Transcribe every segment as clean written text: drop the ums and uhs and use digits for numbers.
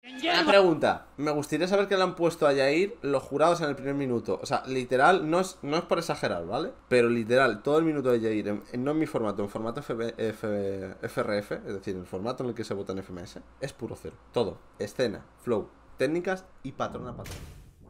Una pregunta, me gustaría saber que le han puesto a Yair los jurados en el primer minuto. O sea, literal, no es por exagerar, ¿vale? Pero literal, todo el minuto de Yair, no en mi formato, en formato FRF, es decir, en el formato en el que se vota en FMS, es puro cero. Todo, escena, flow, técnicas y patrón a patrón.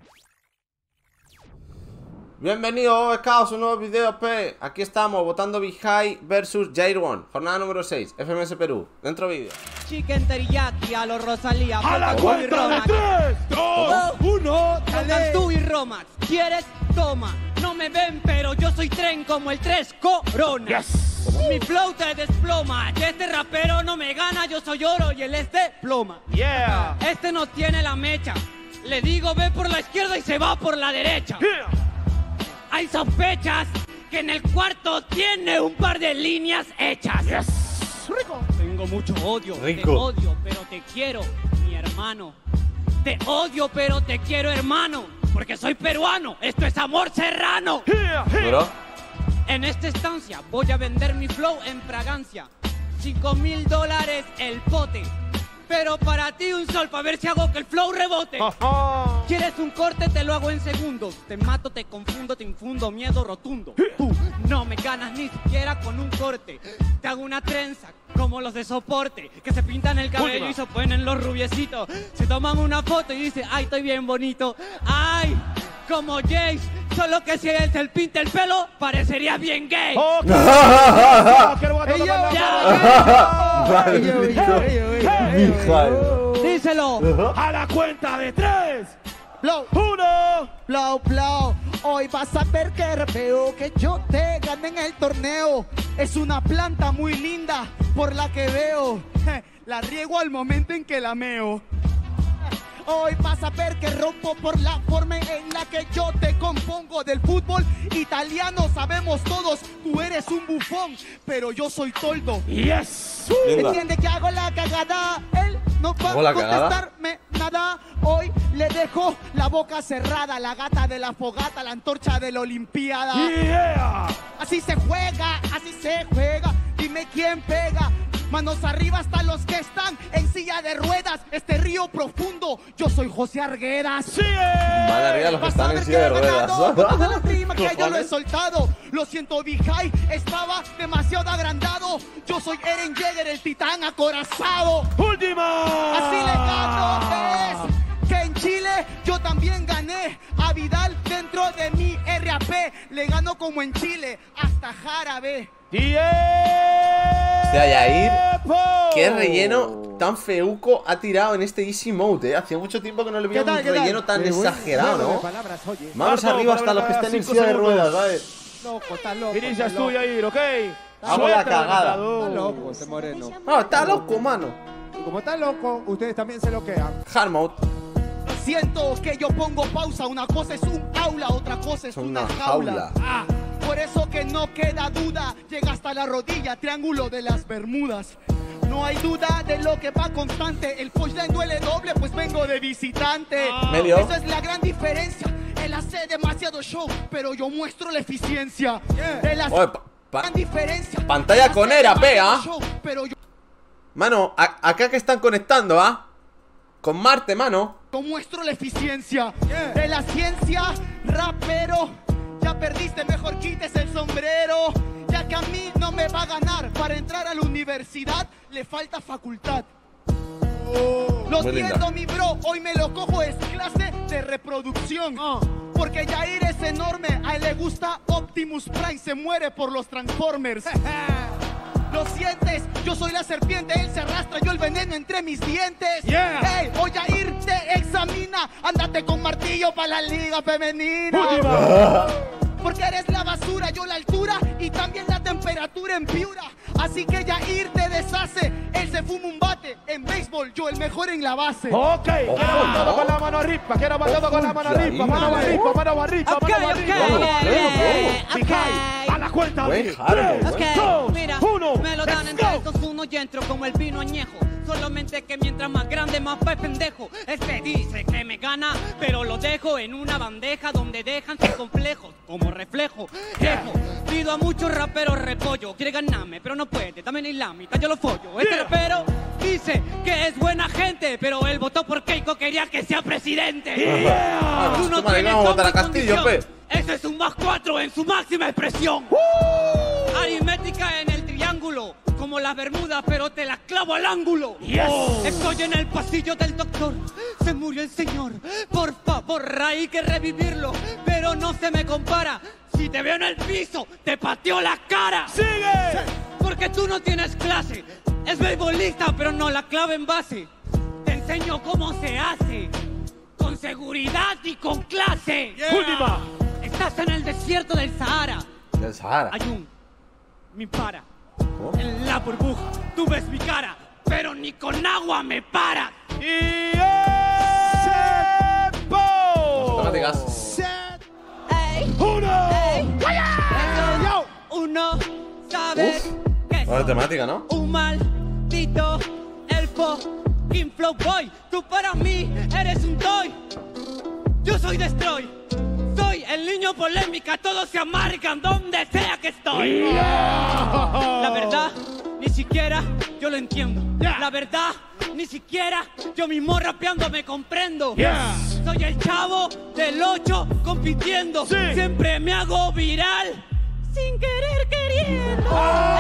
Bienvenidos, Scouts, un nuevo video, P. Aquí estamos, votando Bihai versus Jair One. Jornada número 6, FMS Perú. Dentro vídeo. Chicken teriyaki a los Rosalía. ¡A la cuenta de 3, 2, 1! Dale. Tú y Romax, ¿quieres? Toma. No me ven, pero yo soy tren como el 3 Corona. Yes. Mi flow te desploma. Que este rapero no me gana, yo soy oro y él es de ploma. Yeah. Este no tiene la mecha. Le digo ve por la izquierda y se va por la derecha. Yeah. Hay sospechas que en el cuarto tiene un par de líneas hechas. Yes. Rico. Tengo mucho odio. Rico. Te odio, pero te quiero, mi hermano. Te odio, pero te quiero, hermano. Porque soy peruano. Esto es amor serrano. Yeah. Bro, En esta estancia voy a vender mi flow en fragancia. $5,000 el pote. Pero para ti un sol para ver si hago que el flow rebote. ¿Quieres un corte? Te lo hago en segundos. Te mato, te confundo, te infundo miedo rotundo. Tú no me ganas ni siquiera con un corte. Te hago una trenza como los de soporte, que se pintan el cabello y se ponen los rubiecitos. Se toman una foto y dicen, ay, estoy bien bonito. Ay, como Jace, solo que si él se pinta el pelo, parecería bien gay. Díselo. A la cuenta de 3, Blow, 1. blow, blow. Hoy vas a ver que veo que yo te gané en el torneo. Es una planta muy linda por la que veo. La riego al momento en que la meo. Hoy vas a ver que rompo por la forma en la que yo te compongo. Del fútbol italiano sabemos todos, tú eres un bufón, pero yo soy toldo. Yes. Entiende que hago la cagada, él no va ¿Hago la a contestarme nada. Hoy le dejo la boca cerrada, la gata de la fogata, la antorcha de la olimpiada. Yeah. Así se juega, así se juega. Dime quién pega. Manos arriba hasta los que están en silla de ruedas. Este río profundo, yo soy José Arguedas. Sí. van arriba los que Vas están a en ver silla que de he ruedas. ganado toda la rima que yo lo he Cojones. soltado. Lo siento, Bihai, estaba demasiado agrandado. Yo soy Eren Yeager, el titán acorazado. Última. Así le gano, es que en Chile yo también gané a Vidal dentro de mi RAP. Le gano como en Chile, hasta Jarabe. ¡Tiempo! Hostia, Yair, qué relleno tan feuco ha tirado en este Easy Mode, Hacía mucho tiempo que no le veía un relleno tan exagerado, ¿no? Manos Marco, arriba para hasta los que ganar estén en 5 silla de segundos. ruedas, ¿vale? Loco, está loco. Inicias tú, Yair, ¿ok? Hago la cagada. Está loco, este moreno. Ah, está loco, mano. Y como está loco, ustedes también se loquean. Hard Mode. Siento que yo pongo pausa. Una cosa es un aula, otra cosa es una jaula. Ah, por eso que no queda duda. Llega hasta la rodilla, triángulo de las Bermudas. No hay duda de lo que va constante. El punchline duele doble, pues vengo de visitante. Medio. Esa es la gran diferencia. Él hace demasiado show, pero yo muestro la eficiencia. Él hace Oye, gran diferencia. pantalla Él hace con era, demasiado pea. show, pero yo Mano, acá que están conectando, con Marte, mano. muestro la eficiencia de la ciencia, rapero. Ya perdiste, mejor quites el sombrero. Ya que a mí no me va a ganar. Para entrar a la universidad le falta facultad. Lo Muy linda. siento, mi bro, hoy me lo cojo, es clase de reproducción. Porque Yair es enorme, a él le gusta Optimus Prime, se muere por los Transformers. Lo sientes, yo soy la serpiente, él se arrastra, yo el veneno entre mis dientes. Hey, hoy Yair te examina, ándate con martillo para la liga femenina. Porque eres la basura, yo la altura y también la temperatura en Piura. Así que Yair te deshace, él se fuma un bate. En béisbol, yo el mejor en la base. Ok, quiero todo con la mano arriba, quiero todo con la mano arriba, mano arriba, mano arriba, Ok, mano ok, arriba. ok. A la cuenta Buen de Harmo, 3, Ok, 2, mira, 1, me lo dan en let's 3, go. 2, 1 y entro como el vino añejo. Solamente que mientras más grande, más pa' pendejo. Este dice que me gana, pero lo dejo en una bandeja donde dejan sus complejos como reflejo. Dejo, pido a muchos raperos repollo. Quiere ganarme, pero no puede, dame ni la mitad, yo lo follo. Este rapero dice que es buena gente, pero él votó por K quería que sea presidente. Tú no tienes vamos a votar a Castillo, pe. Eso es un +4 en su máxima expresión. Aritmética en el triángulo, como las Bermudas, pero te las clavo al ángulo. Estoy en el pasillo del doctor, se murió el señor. Por favor, hay que revivirlo, pero no se me compara. Si te veo en el piso, te pateo la cara. ¡Sigue! Porque tú no tienes clase. Es beisbolista, pero no la clave en base. Te enseño cómo se hace, con seguridad y con clase. Última. Estás en el desierto del Sahara. Del Sahara. Hay un mi para. ¿Cómo? En la burbuja, tú ves mi cara, pero ni con agua me paras. ¡Y tiempo! Matemáticas. Ey, ¡Uno! uno sabe Uf. que Ahora soy temática, ¿no? un maldito elfo. King Flow Boy, tú para mí eres un toy. Yo soy Destroy. Soy el niño polémica, todos se amargan donde sea que estoy. La verdad, ni siquiera yo lo entiendo. La verdad, ni siquiera yo mismo rapeando me comprendo. Soy el chavo del 8 compitiendo. Siempre me hago viral sin querer queriendo.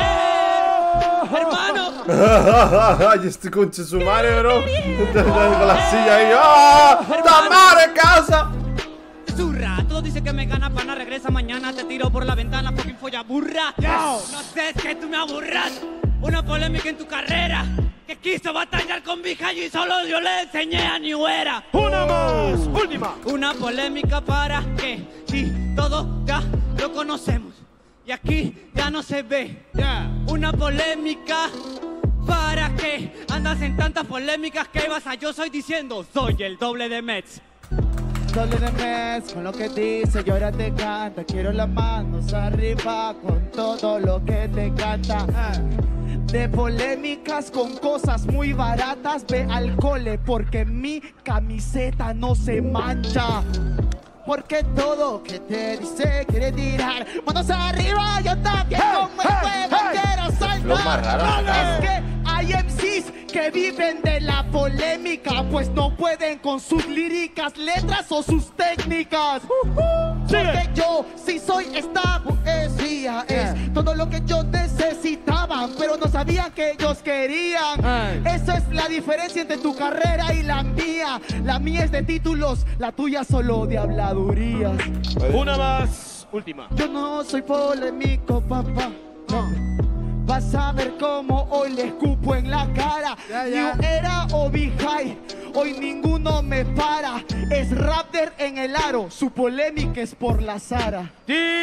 Hermano. Ay, estoy con Chesumare, bro. Con la silla ahí. ¡Ah! ¡Tamara en casa! Zurra, todos dicen que me gana pana, regresa mañana, te tiro por la ventana, fucking folla burra. No sé, es que tú me aburras. Una polémica en tu carrera, que quiso batallar con Vija y solo yo le enseñé a New Era. ¡Una más! ¡Última! Una polémica para que, sí, todo ya lo conocemos. Y aquí ya no se ve. Una polémica para que andas en tantas polémicas que ibas a yo soy diciendo, soy el doble de Mets. Doble de mes con lo que dice y ahora te canta. Quiero las manos arriba con todo lo que te canta. De polémicas con cosas muy baratas, ve al cole porque mi camiseta no se mancha. Porque todo que te dice quiere tirar. Manos arriba, yo también como el fuego quiero Lo más raro saltar. es Es que hay MCs que viven de la polémica, pues no pueden con sus líricas, letras o sus técnicas. Porque yo sí soy esta poesía, es todo lo que yo necesitaba, pero no sabían que ellos querían. Esa es la diferencia entre tu carrera y la mía. La mía es de títulos, la tuya solo de habladurías. Una más. Última. Yo no soy polémico, papá. No. Vas a ver cómo hoy le escupo en la cara. New Era o Big-High, hoy ninguno me para. Es Raptor en el aro, su polémica es por la Sara.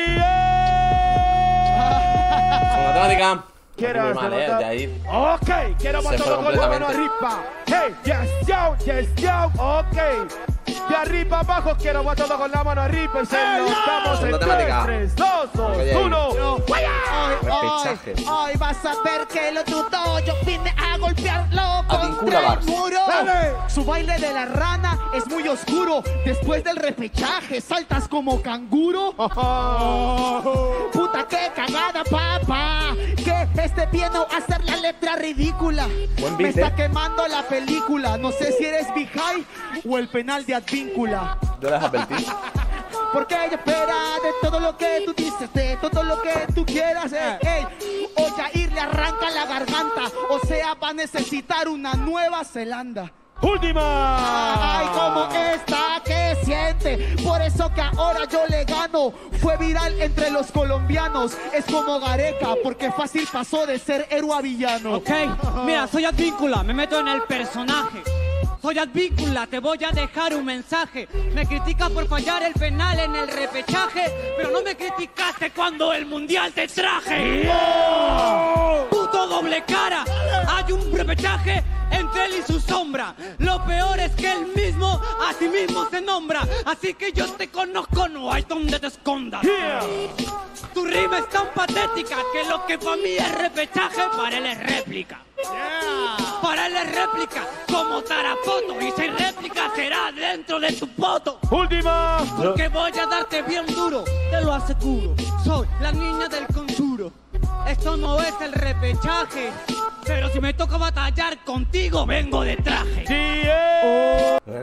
Con matemática. Quiero Muy mal, derrotar. Yair. Ok, quiero Se matar fue con la mano completamente. arriba. Hey, yes, yo, ok. De arriba abajo quiero matar con la mano arriba y se lo damos en Matemática. 3, 2, Oye, 1. Repechaje. Hoy vas a ver que lo dudo. Yo vine a golpearlo Vincula contra el Bars. muro. Dale. Su baile de la rana es muy oscuro. Después del repechaje saltas como canguro. Puta, qué cagada, papá. Que este piano hacer la letra ridícula. Buen Me beat, está quemando la película. No sé si eres Big-High o el penal de Advíncula. Yo les apeltí. Porque ella espera de todo lo que tú dices, de todo lo que tú quieras. Ey. O Yair le arranca la garganta, o sea, va a necesitar una Nueva Zelanda. Última. Ay, como esta que siente. Por eso que ahora yo le gano. Fue viral entre los colombianos. Es como Gareca, porque fácil pasó de ser héroe a villano. Ok, mira, soy Advíncula, me meto en el personaje. Soy Advíncula, te voy a dejar un mensaje. Me criticas por fallar el penal en el repechaje, pero no me criticaste cuando el mundial te traje. Puto doble cara, hay un repechaje entre él y su sombra. Lo peor es que él mismo a sí mismo se nombra. Así que yo te conozco, no hay donde te escondas. Tu rima es tan patética que lo que para mí es repechaje, para él es réplica. Para él es réplica, como Tarapoto. Y si réplica será dentro de tu poto. Última. Porque voy a darte bien duro, te lo aseguro. Soy la niña del conjuro. Esto no es el repechaje, pero si me toca batallar contigo, vengo de traje. Buena.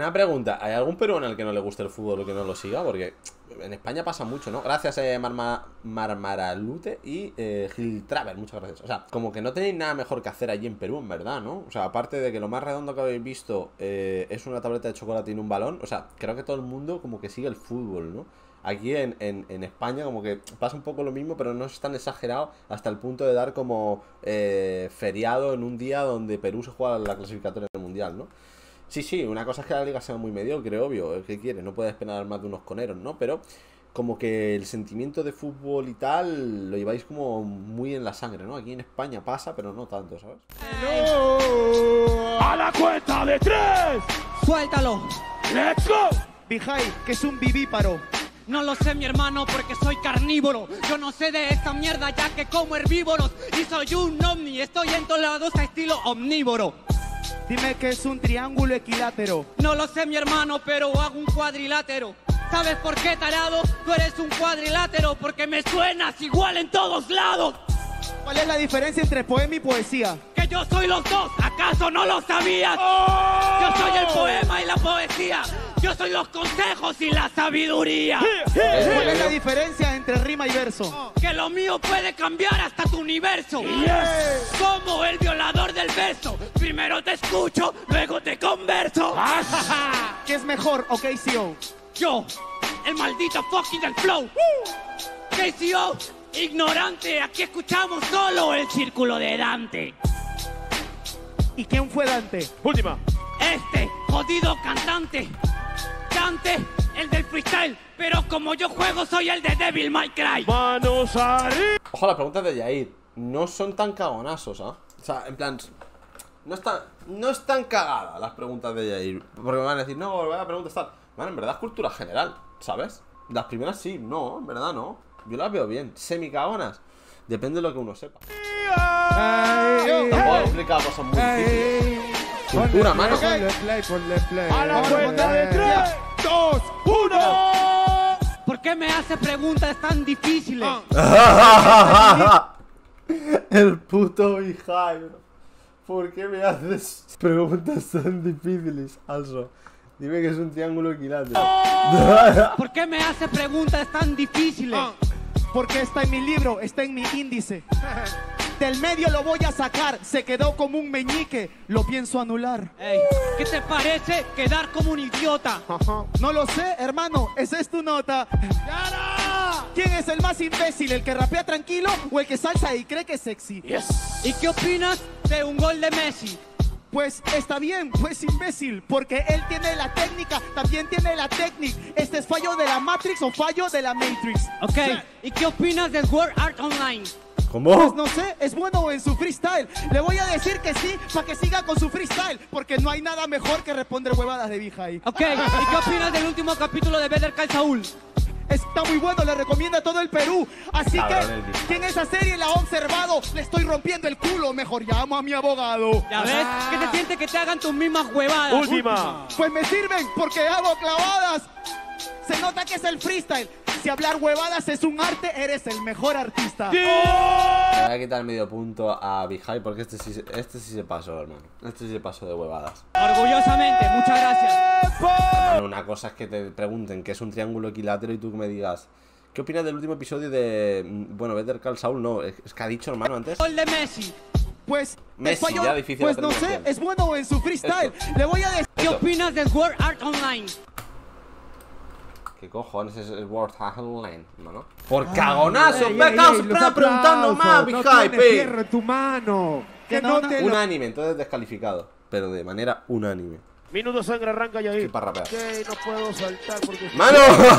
Una pregunta, ¿hay algún peruano al que no le guste el fútbol o que no lo siga? Porque en España pasa mucho, ¿no? Gracias Marmaralute y Gil Traver, muchas gracias. O sea, como que no tenéis nada mejor que hacer allí en Perú, en verdad, ¿no? O sea, aparte de que lo más redondo que habéis visto es una tableta de chocolate y un balón. O sea, creo que todo el mundo como que sigue el fútbol, ¿no? Aquí en España como que pasa un poco lo mismo, pero no es tan exagerado hasta el punto de dar como feriado en un día donde Perú se juega la clasificatoria del Mundial, ¿no? Sí, una cosa es que la liga sea muy mediocre, obvio, ¿qué quieres? No puedes esperar más de unos coneros, ¿no? Pero como que el sentimiento de fútbol y tal lo lleváis como muy en la sangre, ¿no? Aquí en España pasa, pero no tanto, ¿sabes? ¡A la cuenta de 3! Suéltalo. ¡Let's go! Vijay, que es un vivíparo. No lo sé, mi hermano, porque soy carnívoro. Yo no sé de esta mierda ya que como herbívoros. Y soy un ovni, estoy en todos lados a estilo omnívoro. Dime que es un triángulo equilátero. No lo sé, mi hermano, pero hago un cuadrilátero. ¿Sabes por qué, tarado? Tú eres un cuadrilátero porque me suenas igual en todos lados. ¿Cuál es la diferencia entre poema y poesía? Que yo soy los dos, ¿acaso no lo sabías? Yo soy el poema y la poesía. Yo soy los consejos y la sabiduría. ¿Cuál es la diferencia entre rima y verso? Que lo mío puede cambiar hasta tu universo. Como el violador del verso. Primero te escucho, luego te converso. ¿Qué es mejor o KCO? Yo, el maldito fucking del flow. KCO, ignorante. Aquí escuchamos solo el círculo de Dante. ¿Y quién fue Dante? Última. Este jodido cantante. Dante, el del freestyle. Pero como yo juego, soy el de Devil May Cry. Manos arriba. Ojo, las preguntas de Yair no son tan cagonazos, ¿ah? O sea, en plan, no están cagadas las preguntas de Yair. Porque me van a decir, no, vaya pregunta tal. Bueno, en verdad es cultura general, ¿sabes? Las primeras sí, no, en verdad no. Yo las veo bien, semicagonas. Depende de lo que uno sepa. Tampoco he explicado cosas muy difíciles. Cultura, mano. Ponle play. A la cuenta de 3, 2, 1. ¿Por qué me hace preguntas tan difíciles? El puto Vijay, bro. ¿Por qué me haces preguntas tan difíciles, Also? Dime que es un triángulo equilátero. ¿Por qué me hace preguntas tan difíciles? Porque está en mi libro, está en mi índice. Del medio lo voy a sacar, se quedó como un meñique, lo pienso anular. Ey, ¿qué te parece quedar como un idiota? No lo sé, hermano, esa es tu nota. ¿Quién es el más imbécil, el que rapea tranquilo o el que salsa y cree que es sexy? ¿Y qué opinas de un gol de Messi? Pues está bien, pues imbécil, porque él tiene la técnica, también tiene la técnica. ¿Este es fallo de la Matrix o fallo de la Matrix? Ok, ¿y qué opinas del Sword Art Online? ¿Cómo? Pues no sé, es bueno en su freestyle. Le voy a decir que sí, para que siga con su freestyle, porque no hay nada mejor que responder huevadas de Vijay. Ok, ¿y qué opinas del último capítulo de Better Call Saul? Está muy bueno, le recomienda a todo el Perú. Así Cabrón, que, el Vijay. quien esa serie la ha observado, le estoy rompiendo el culo. Mejor llamo a mi abogado. ¿Ya ves? ¿Qué se siente que te hagan tus mismas huevadas? Última. Pues me sirven porque hago clavadas. Se nota que es el freestyle. Si hablar huevadas es un arte, eres el mejor artista. Le voy a quitar medio punto a Vijay porque este sí se pasó, hermano. Este sí se pasó de huevadas. Orgullosamente, muchas gracias. Hermano, una cosa es que te pregunten qué es un triángulo equilátero y tú que me digas ¿qué opinas del último episodio de... Bueno, Better Call Saul? No, es que ha dicho, hermano, antes. Gol de Messi. Pues, Messi, fallo, ya difícil pues la no sé, terminación. es bueno en su freestyle. Esto. Le voy a decir. ¿Qué opinas del Sword Art Online? ¿Qué cojones es el World Online, hermano? ¡Por cagonazo! Ey, ¡Me ey, acabo ey, de los preguntando aplausos, más, no Vijay, tienes pe! fierro en tu mano. Que no, no te lo... Unánime, entonces descalificado. Pero de manera unánime. Minuto sangre arranca ya Sí, ahí. para rapear. Ok, no puedo saltar porque... ¡Mano!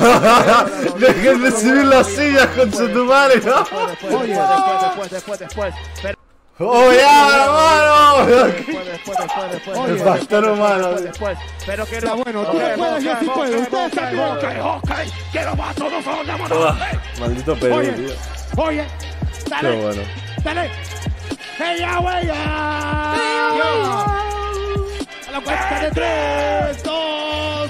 ¡Dejen de subir las sillas con su tu madre, ¿no? Después. Pero... ¡Oh, ya, hermano! Después. El pastor humano. Después. Pero que no... bueno, tú puedes, yo sí puedo. Ustedes saben. Ok, que lo va todos son vámonos. Maldito Perú, Oye. tío. Oye, Qué dale, bueno. dale. ¡Ella, huella! A la cuenta de 3, 2,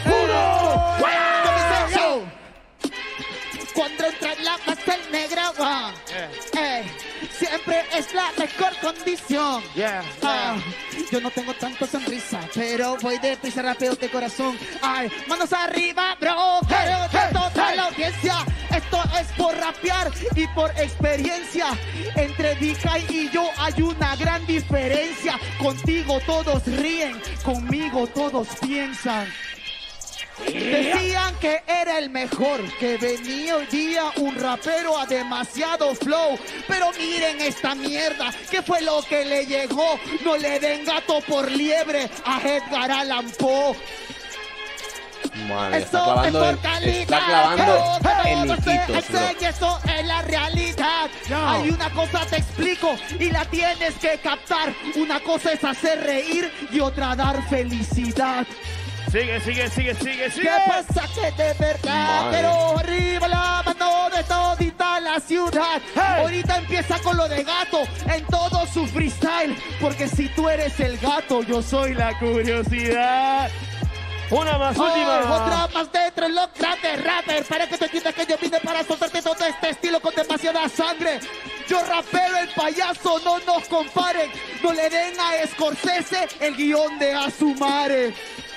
1. Cuando entra en la casa el negro, siempre es la mejor condición. Yeah. Yo no tengo tanto sonrisa, pero voy deprisa, rápido de corazón. Ay, manos arriba, bro, pero de toda la audiencia. Esto es por rapear y por experiencia. Entre DJ y yo hay una gran diferencia. Contigo todos ríen, conmigo todos piensan. Decían que era el mejor, que venía hoy día un rapero a demasiado flow. Pero miren esta mierda, ¿qué fue lo que le llegó? No le den gato por liebre a Edgar Allan Poe. Madre, Eso es por calidad. está clavando en Todo se hijitos, enseña, eso es la realidad. No. Hay una cosa te explico y la tienes que captar. Una cosa es hacer reír y otra dar felicidad. Sigue. ¿Qué pasa que de verdad? Madre. Pero arriba la mano de todita la ciudad. Hey. Ahorita empieza con lo de gato en todo su freestyle. Porque si tú eres el gato, yo soy la Curiosidad. Una más, última. otra más dentro en los grandes rappers. Para que te entiendas que yo vine para soltarte todo este estilo con demasiada sangre. Yo rapero, el payaso, no nos comparen. No le den a Scorsese el guión de Asumare.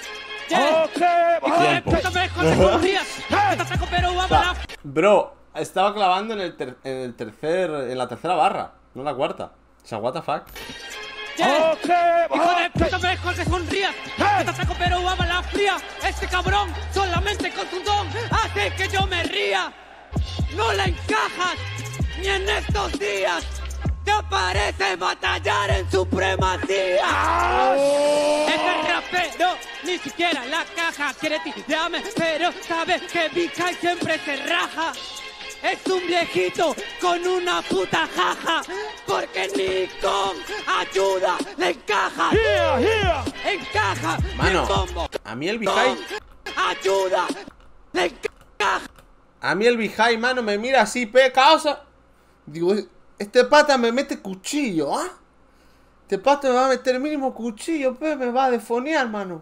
Tiempo. Ok. Bro, estaba clavando en la tercera barra, no la cuarta. O sea, what the fuck. Hijo de puta, mejor que sonrías. Que te saco pero a la fría. Este cabrón solamente con tu don hace que yo me ría. No la encajas ni en estos días. Te parece batallar en supremacía. Ese rapero ni siquiera la caja quiere tirarme, pero sabe que Vika siempre se raja. Es un viejito con una puta jaja, porque ni con ayuda le encaja. Encaja. Mano, el bombo. a mí el Vijay, Ayuda le encaja. mano, me mira así, causa. Digo, este pata me mete cuchillo, ¿ah? Este pata me va a meter el mínimo cuchillo, me va a defonear, mano.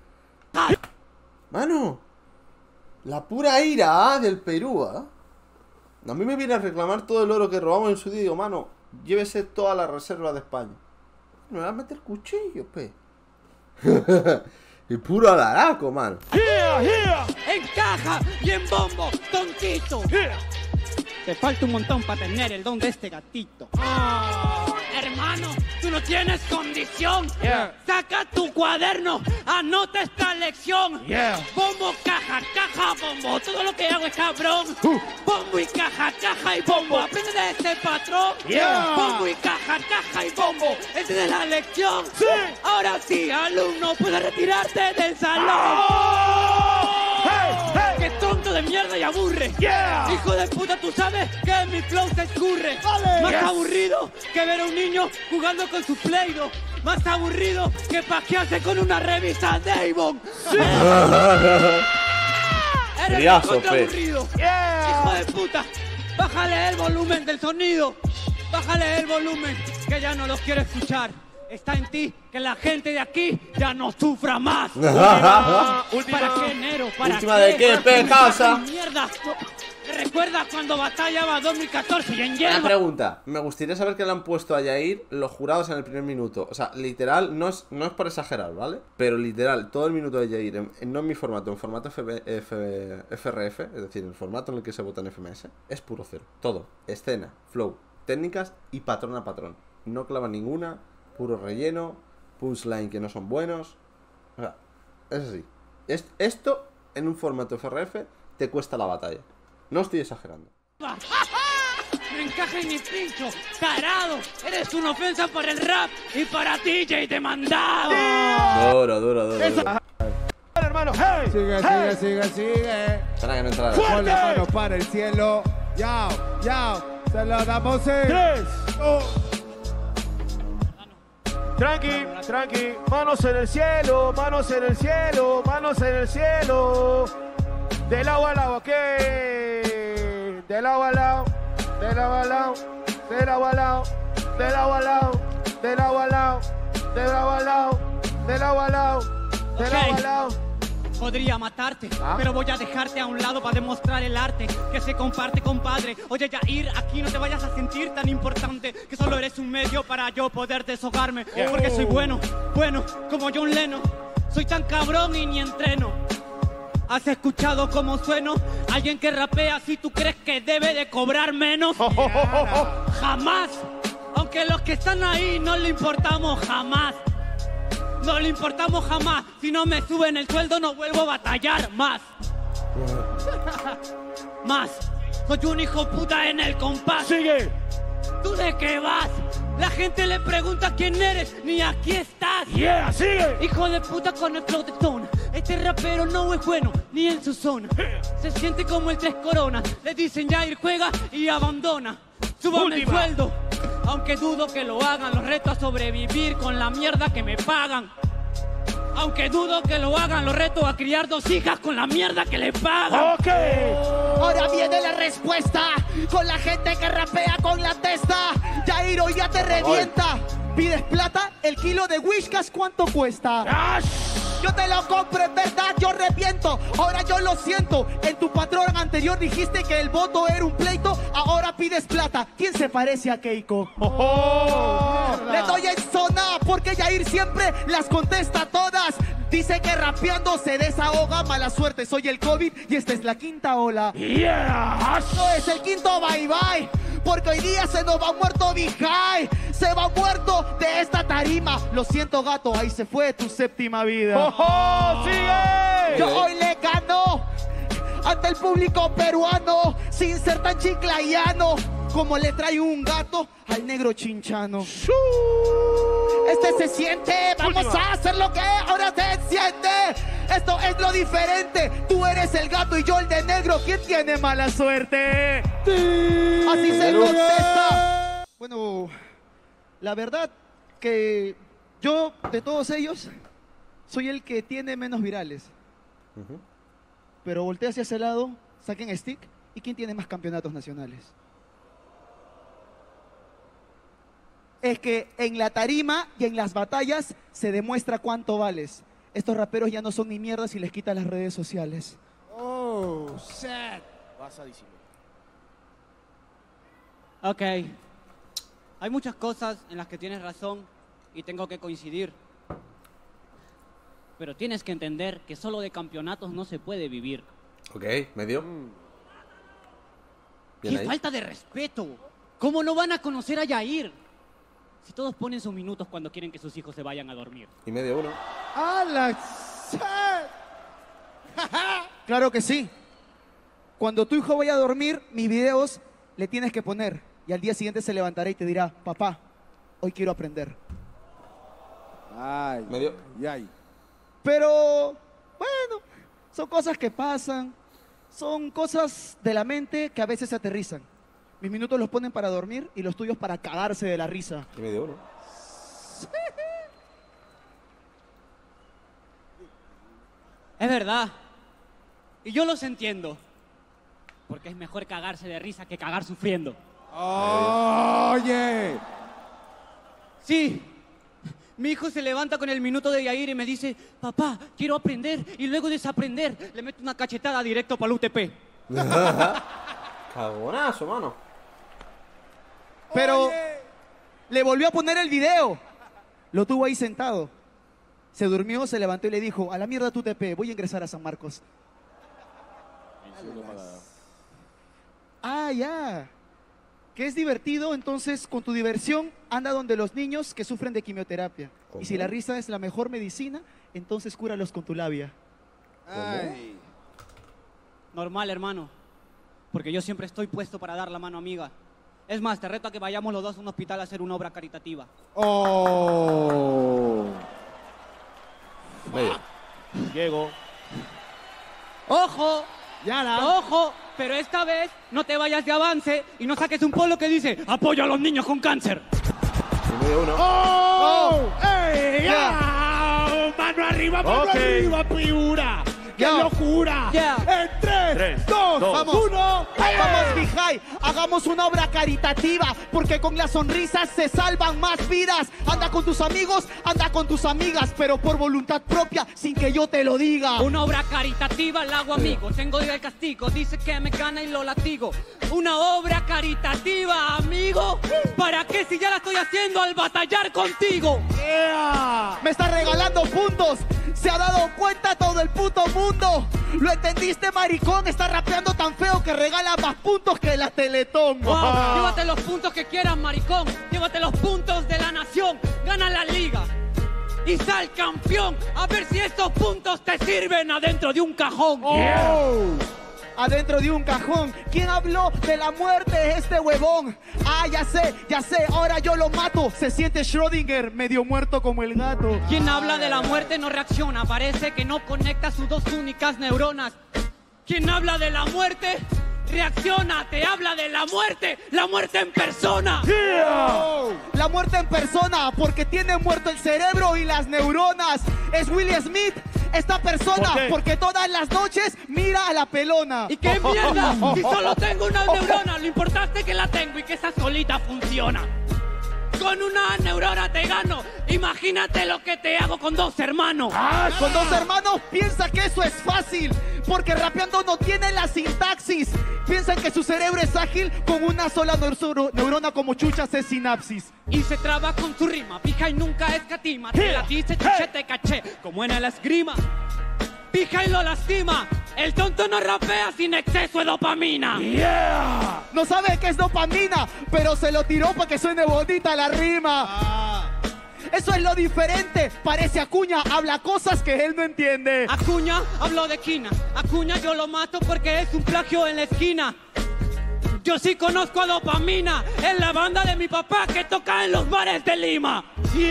Mano, la pura ira, del Perú, ¿ah? A mí me viene a reclamar todo el oro que robamos en su día. Digo, mano, llévese toda la reserva de España. Me va a meter cuchillo, Y puro alaraco, mano. Encaja bien bombo, tonquito. Te falta un montón para tener el don de este gatito. Hermano, tú no tienes condición. Saca tu cuaderno, anota esta lección. Bombo, caja, bombo. Todo lo que hago es cabrón. Bombo y caja y bombo. Aprende de este patrón. Bombo y caja y bombo. Esa es la lección. Ahora sí, alumno, puedes retirarte del salón. ¡Qué tonto de mierda y aburre! Hijo de puta, tú sabes que mi flow se escurre. Más aburrido que ver a un niño jugando con su Play-Doh. Más aburrido que pajearse con una revista de Avon. Eres Friazo, recontra aburrido. Hijo de puta, bájale el volumen del sonido. Bájale el volumen, que ya no los quiero escuchar. Está en ti que la gente de aquí ya no sufra más. ¿Para qué, Nero? ¿Para Última de qué, causa. Mierda. Recuerda cuando batallaba 2014 y en Una hierba. pregunta, me gustaría saber qué le han puesto a Yair los jurados en el primer minuto. O sea, literal, no es por exagerar, ¿vale? Pero literal, todo el minuto de Yair, no en mi formato, en formato FRF, es decir, en el formato en el que se vota en FMS, es puro cero. Todo, escena, flow, técnicas y patrón a patrón. No clava ninguna, puro relleno, punchline que no son buenos. O sea, es así. Esto, en un formato FRF, te cuesta la batalla. No estoy exagerando. No encaje ni pincho, tarado. Eres una ofensa para el rap y para DJ demandado. Duro. Hermano, Sigue. Espera que no entrara. Con la mano para el cielo. Yao. Se lo damos en 3, 2. Tranqui. Manos en el cielo. Del agua al agua, ¿ok? Del agua al lado. Podría matarte, pero voy a dejarte a un lado para demostrar el arte que se comparte, compadre. Oye, Yair, aquí no te vayas a sentir tan importante, que solo eres un medio para yo poder deshogarme. Porque soy bueno, como John Lennon. Soy tan cabrón y ni entreno. ¿Has escuchado cómo sueno? Alguien que rapea si tú crees que debe de cobrar menos. Jamás. Aunque los que están ahí no le importamos jamás. No le importamos jamás. Si no me suben el sueldo no vuelvo a batallar más. Más. Soy un hijo puta en el compás. Sigue. ¿Tú de qué vas? La gente le pregunta quién eres, ni aquí estás. Yeah, sigue. Hijo de puta con el flow de Stone. Este rapero no es bueno, ni en su zona. Se siente como el Tres Coronas. Le dicen Yair juega y abandona. Súbame el sueldo, aunque dudo que lo hagan. Los reto a sobrevivir con la mierda que me pagan. Aunque dudo que lo hagan, los reto a criar 2 hijas con la mierda que le pagan. Ok. Ahora viene la respuesta con la gente que rapea con la testa. Yair hoy ya te revienta. ¿Pides plata? El kilo de Whiskas, ¿cuánto cuesta? Yo te lo compro, en verdad, yo reviento. Ahora yo lo siento. En tu patrón anterior dijiste que el voto era un pleito. Ahora pides plata. ¿Quién se parece a Keiko? Le doy en zona porque Yair siempre las contesta todas. Dice que rapeando se desahoga. Mala suerte, soy el COVID y esta es la 5ª ola. No es el 5º bye bye, porque hoy día se nos va muerto Vijay. Se va muerto de esta tarima. Lo siento, gato, ahí se fue tu 7ª vida. ¡Sigue! Yo hoy le gano ante el público peruano, sin ser tan chiclayano, como le trae un gato al negro chinchano. Este se siente, vamos a hacer lo que ahora se siente. Esto es lo diferente. Tú eres el gato y yo el de negro. ¿Quién tiene mala suerte? Así se contesta. Bueno, la verdad que yo, de todos ellos, soy el que tiene menos virales. Pero voltea hacia ese lado, saquen stick. ¿Y quién tiene más campeonatos nacionales? Es que en la tarima y en las batallas se demuestra cuánto vales. Estos raperos ya no son ni mierda si les quitan las redes sociales. Oh, shit. Basadísimo. Ok. Hay muchas cosas en las que tienes razón y tengo que coincidir. Pero tienes que entender que solo de campeonatos no se puede vivir. Ok, medio. ¡Qué falta de respeto! ¿Cómo no van a conocer a Yair? Si todos ponen sus minutos cuando quieren que sus hijos se vayan a dormir. Y medio 1. ¡A la shit! Claro que sí. Cuando tu hijo vaya a dormir, mis videos le tienes que poner. Y al día siguiente se levantará y te dirá, papá, hoy quiero aprender. Ay, Medio. ay. Pero, bueno, son cosas que pasan. Son cosas de la mente que a veces se aterrizan. Mis minutos los ponen para dormir y los tuyos para cagarse de la risa. Y medio 1. Es verdad. Y yo los entiendo. Porque es mejor cagarse de risa que cagar sufriendo. Oye. Sí. Mi hijo se levanta con el minuto de Yair y me dice, papá, quiero aprender y luego desaprender. Le meto una cachetada directo para el UTP. Cagonazo, mano. Pero le volvió a poner el video. Lo tuvo ahí sentado. Se durmió, se levantó y le dijo, a la mierda tu UTP, voy a ingresar a San Marcos. Ah, ya. Que es divertido, entonces con tu diversión anda donde los niños que sufren de quimioterapia. ¿Cómo? Y si la risa es la mejor medicina, entonces cúralos con tu labia. Ay. Normal, hermano. Porque yo siempre estoy puesto para dar la mano amiga. Es más, te reto a que vayamos los dos a un hospital a hacer una obra caritativa. Oh. Medio. Llego. ¡Ojo! Ya la. ¡Ojo! Pero esta vez no te vayas de avance y no saques un polo que dice ¡Apoyo a los niños con cáncer! Y medio 1. ¡Oh! ¡Ey! ¡Ya! ¡Mano arriba, Ok. figura! ¡Qué locura! En 3, 2, vamos. 1. Vamos, Vijay, hagamos una obra caritativa, porque con las sonrisas se salvan más vidas. Anda con tus amigos, anda con tus amigas, pero por voluntad propia, sin que yo te lo diga. Una obra caritativa la hago amigo, tengo día el castigo, dice que me gana y lo latigo. Una obra caritativa, amigo, ¿para qué si ya la estoy haciendo al batallar contigo? Me está regalando puntos, se ha dado cuenta todo el puto mundo. ¿Lo entendiste, maricón? Está rapeando tan feo que regala más puntos que la Teletón. Wow, llévate los puntos que quieras, maricón, llévate los puntos de la nación, gana la liga y sal campeón. A ver si estos puntos te sirven adentro de un cajón. Adentro de un cajón. ¿Quién habló de la muerte? Este huevón. Ah, ya sé, ahora yo lo mato. Se siente Schrödinger, medio muerto como el gato. Quien habla de la muerte no reacciona, parece que no conecta sus dos únicas neuronas. Quien habla de la muerte reacciona, te habla de la muerte en persona. La muerte en persona, porque tiene muerto el cerebro y las neuronas. Es Will Smith, esta persona, porque todas las noches mira a la pelona. ¿Y qué mierda? Si solo tengo una neurona, lo importante es que la tengo y que esa solita funciona. Con una neurona te gano, imagínate lo que te hago con dos hermanos. Con dos hermanos piensa que eso es fácil, porque rapeando no tiene la sintaxis. Piensan que su cerebro es ágil, con una sola neurona como chuchas es sinapsis. Y se traba con su rima, pija y nunca escatima. Te la dice chuchete caché, como en la esgrima. Pija y lo lastima, el tonto no rapea sin exceso de dopamina. No sabe qué es dopamina, pero se lo tiró para que suene bonita la rima. Eso es lo diferente, parece Acuña, habla cosas que él no entiende. Acuña habló de quina, Acuña yo lo mato porque es un plagio en la esquina. Yo sí conozco a Dopamina, es la banda de mi papá que toca en los bares de Lima.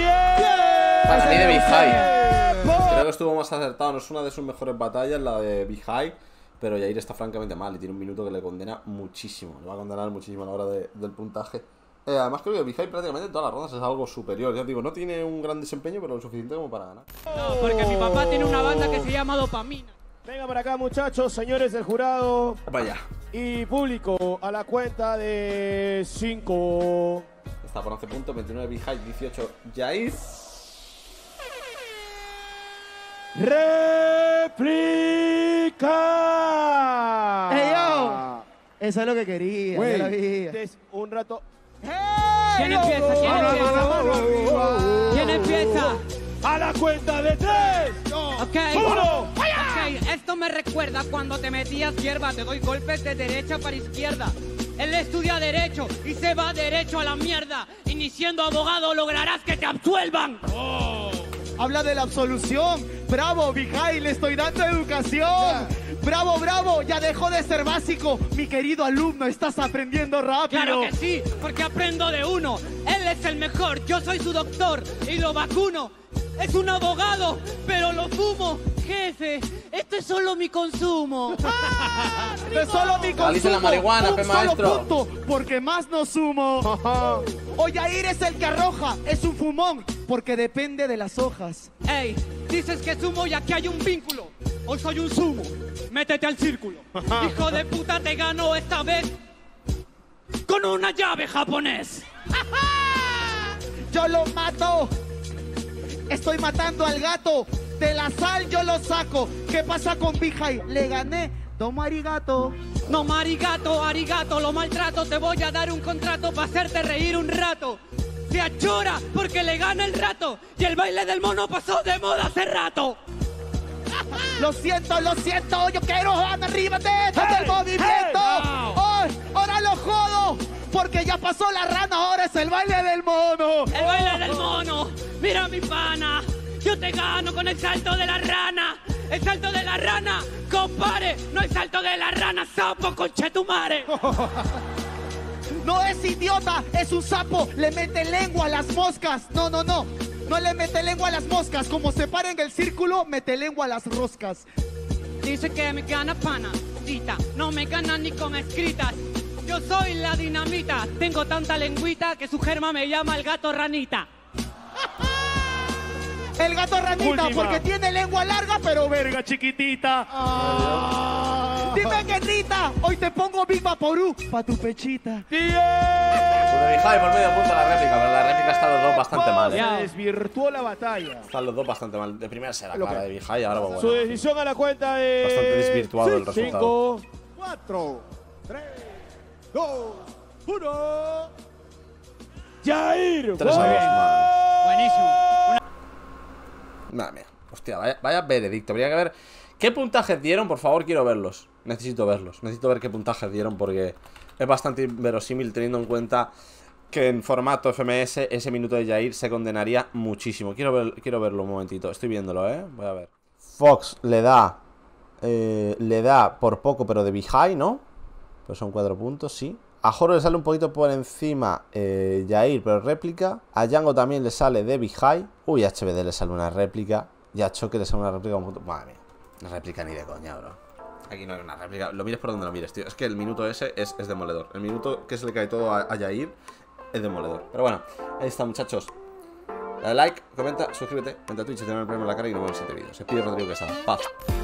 Para mí de Vijay, creo que estuvo más acertado, no es una de sus mejores batallas la de Vijay, pero Yair está francamente mal y tiene un minuto que le condena muchísimo, le va a condenar muchísimo a la hora del puntaje. Además creo que Vijay prácticamente en todas las rondas es algo superior, ya digo, no tiene un gran desempeño pero lo suficiente como para ganar. No, porque mi papá tiene una banda que se llama Dopamina. Venga para acá, muchachos, señores del jurado. Vaya. Y público, a la cuenta de 5. Está por 11 puntos, 29 Vijay, 18 Yair. ¡Réplica! ¡Hey, yo! Eso es lo que quería, Güey, ya lo vi. un rato. ¿Quién empieza? ¿Quién empieza? A la cuenta de 3. Ok. 1. Ok, esto me recuerda cuando te metías hierba, te doy golpes de derecha para izquierda. Él estudia derecho y se va derecho a la mierda. Y ni siendo abogado lograrás que te absuelvan. Habla de la absolución. Bravo, Vijay, le estoy dando educación. Bravo, bravo, ya dejó de ser básico. Mi querido alumno, estás aprendiendo rápido. Claro que sí, porque aprendo de uno. Él es el mejor, yo soy su doctor y lo vacuno. Es un abogado, pero lo fumo. Jefe, esto es solo mi consumo. Es solo mi consumo. Dice la marihuana, pe maestro. Solo punto, porque más no sumo. O Yair es el que arroja, es un fumón, porque depende de las hojas. Ey, dices que sumo y aquí hay un vínculo. Hoy soy un sumo, métete al círculo. Hijo de puta, te gano esta vez con una llave japonés. Yo lo mato. Estoy matando al gato. De la sal yo lo saco. ¿Qué pasa con Vijay? Le gané. Tomo arigato. No, marigato, arigato, lo maltrato. Te voy a dar un contrato para hacerte reír un rato. Se achora porque le gana el rato. Y el baile del mono pasó de moda hace rato. Lo siento, yo quiero arriba de todo el movimiento. Ahora lo jodo, porque ya pasó la rana, ahora es el baile del mono. El baile del mono, mira mi pana, yo te gano con el salto de la rana. El salto de la rana, compare, no el salto de la rana, sapo, conchetumare. No es idiota, es un sapo, le mete lengua a las moscas. No le mete lengua a las moscas. Como se para en el círculo, mete lengua a las roscas. Dice que me gana pana, cita, no me gana ni con escritas. Yo soy la dinamita, tengo tanta lengüita que su germa me llama el gato ranita. El gato ranita, Última. porque tiene lengua larga, pero Verga chiquitita. dime que grita. Hoy te pongo Big Vaporú pa' tu pechita. Pues de Vijay por medio punto la réplica, pero la réplica está los dos bastante mal, Se desvirtuó la batalla. Están los dos bastante mal. De primera será clara de Vijay, ahora pues Su bueno. decisión a la cuenta de... Bastante desvirtuado el resultado. 5, 4, 3, 2, 1... Jair. 3 años, madre. Buenísimo. Madre mía. Hostia, vaya veredicto. Habría que ver qué puntajes dieron, por favor, quiero verlos. Necesito verlos. Necesito ver qué puntajes dieron porque es bastante inverosímil teniendo en cuenta que en formato FMS ese minuto de Jair se condenaría muchísimo. Quiero verlo un momentito. Estoy viéndolo, Voy a ver. Fox le da por poco, pero de Vijay, ¿no? Pues son 4 puntos, sí. A Joro le sale un poquito por encima Jair, pero réplica. A Django también le sale de Vijay. Uy, a HBD le sale una réplica. Y a Choque le sale una réplica. Madre mía. Una réplica ni de coña, bro. Aquí no hay una réplica. Lo mires por donde lo mires, tío. Es que el minuto ese es demoledor. El minuto que se le cae todo a Jair es demoledor. Pero bueno, ahí está, muchachos. Dale like, comenta, suscríbete. Vente a Twitch y te doy el premio en la cara y nos vemos en el siguiente vídeo. Se pide Rodrigo Quesada. Paz.